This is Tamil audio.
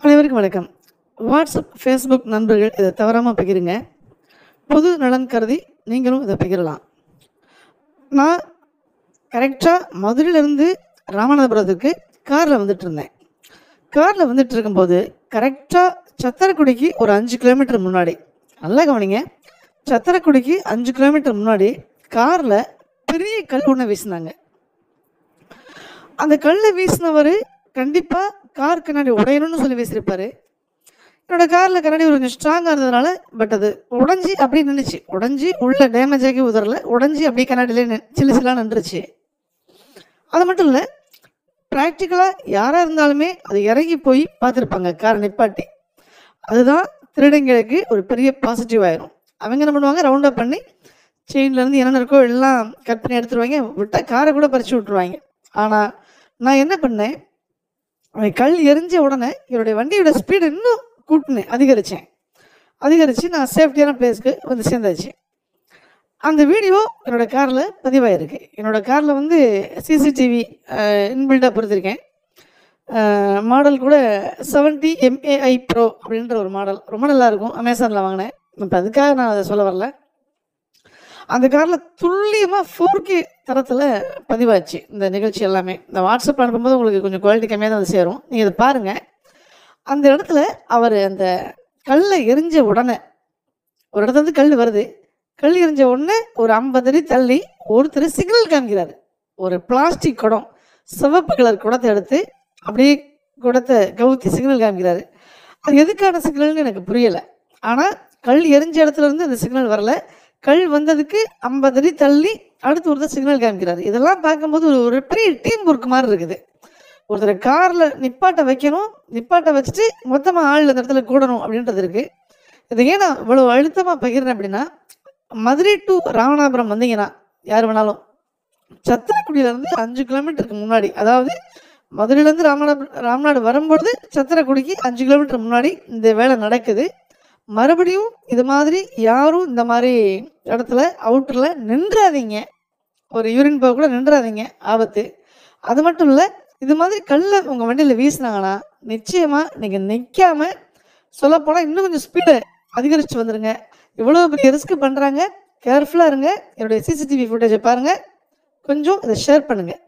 அனைவருக்கும் வணக்கம். வாட்ஸ்அப், ஃபேஸ்புக் நண்பர்கள் இதை தவறாமல் பகிருங்க. பொது நலன் கருதி நீங்களும் இதை பகிரலாம். நான் கரெக்டாக மதுரையிலேருந்து ராமநாதபுரத்துக்கு காரில் வந்துட்டு இருந்தேன். காரில் வந்துட்டு இருக்கும்போது கரெக்டாக சத்திரக்குடிக்கு ஒரு 5 கிலோமீட்டர் முன்னாடி, நல்லா கவனிங்க, சத்திரக்குடிக்கு 5 கிலோமீட்டர் முன்னாடி காரில் பெரிய கல் ஒன்று வீசினாங்க. அந்த கல்லை வீசினவர் கண்டிப்பாக கார் கண்ணாடி உடையணும்னு சொல்லி வீசியிருப்பார். என்னோடய காரில் கண்ணாடி கொஞ்சம் ஸ்ட்ராங்காக இருந்ததுனால, பட் அது உடஞ்சி அப்படியே நின்றுச்சு. உடஞ்சி உள்ள டேமேஜ் ஆகி உதறல, உடஞ்சி அப்படியே கண்ணாடியிலே சில்லு சில்லாக நின்றுச்சு. அது மட்டும் இல்லை, ப்ராக்டிக்கலாக யாராக இருந்தாலுமே அது இறங்கி போய் பார்த்துருப்பாங்க காரை நிப்பாட்டி. அதுதான் திருடங்களுக்கு ஒரு பெரிய பாசிட்டிவ் ஆயிரும். அவங்க என்ன பண்ணுவாங்க, ரவுண்டப் பண்ணி செயின்லேருந்து என்னென்ன இருக்கோ எல்லாம் கட் பண்ணி எடுத்துருவாங்க, விட்டால் காரை கூட பறித்து விட்ருவாங்க. ஆனால் நான் என்ன பண்ணேன், கல் எரிஞ்ச உடனே என்னுடைய வண்டியோட ஸ்பீடு இன்னும் கூட்டினேன், அதிகரித்து நான் சேஃப்டியான பிளேஸ்க்கு வந்து சேர்ந்தாச்சு. அந்த வீடியோ என்னோடய காரில் பதிவாயிருக்கு. என்னோடய காரில் வந்து சிசிடிவி இன்பில்டாக பொறுத்திருக்கேன். மாடல் கூட 70 MAI Pro அப்படின்ற ஒரு மாடல், ரொம்ப நல்லாயிருக்கும். அமேசானில் வாங்கினேன். இப்போ அதுக்காக நான் அதை சொல்ல வரல. அந்த காரில் துல்லியமாக 4K தரத்தில் பதிவாச்சு இந்த நிகழ்ச்சி எல்லாமே. இந்த வாட்ஸ்அப்பில் அனுப்பும்போது உங்களுக்கு கொஞ்சம் குவாலிட்டி கம்மியாக தான் வந்து சேரும். நீங்கள் இதை பாருங்கள். அந்த இடத்துல அவர் அந்த கல்லை எரிஞ்ச உடனே, ஒரு இடத்துல வந்து கல் வருது, கல் எரிஞ்ச உடனே ஒரு 50 அடி தள்ளி ஒருத்தர் சிக்னல் காமிக்கிறார். ஒரு பிளாஸ்டிக் குடம், சிவப்பு கலர் குடத்தை எடுத்து அப்படியே குடத்தை கவுத்தி சிக்னல் காமிக்கிறாரு. அது எதுக்கான சிக்னல்னு எனக்கு புரியலை. ஆனால் கல் எரிஞ்ச இடத்துல இருந்து அந்த சிக்னல் வரல, கல் வந்ததுக்கு 50 அடி தள்ளி அடுத்து ஒருத்தர் சிக்னல் காமிக்கிறாரு. இதெல்லாம் பார்க்கும்போது ஒரு பெரிய டீம் ஒர்க் மாதிரி இருக்குது. ஒருத்தர் காரில் நிப்பாட்ட வைக்கணும், நிப்பாட்ட வச்சுட்டு மொத்தமாக ஆள் அந்த இடத்துல கூடணும் அப்படின்றது இருக்குது. இதை ஏன் நான் இவ்வளோ அழுத்தமாக பகிர்றேன் அப்படின்னா, மதுரை டு ராமநாதபுரம் வந்தீங்கன்னா யார் வேணாலும் சத்திரக்குடியிலேருந்து 5 கிலோமீட்டருக்கு முன்னாடி, அதாவது மதுரையிலேருந்து ராமநாடு வரும்பொழுது சத்திரக்குடிக்கு 5 கிலோமீட்டர் முன்னாடி இந்த வேலை நடக்குது. மறுபடியும் இது மாதிரி யாரும் இந்த மாதிரி இடத்துல அவுட்டரில் நின்றாதீங்க. ஒரு யூரின் போக கூட நின்றாதீங்க, ஆபத்து. அது மட்டும் இல்லை, இது மாதிரி கல்லை உங்கள் வண்டியில் வீசினாங்கன்னா நிச்சயமாக நீங்கள் நிற்காம, சொல்லப்போனால் இன்னும் கொஞ்சம் ஸ்பீடை அதிகரித்து வந்துடுங்க. இவ்வளோ பெரிய ரிஸ்க் பண்ணுறாங்க, கேர்ஃபுல்லாக இருங்க. என்னுடைய சிசிடிவி ஃபுட்டேஜை பாருங்கள், கொஞ்சம் இதை ஷேர் பண்ணுங்கள்.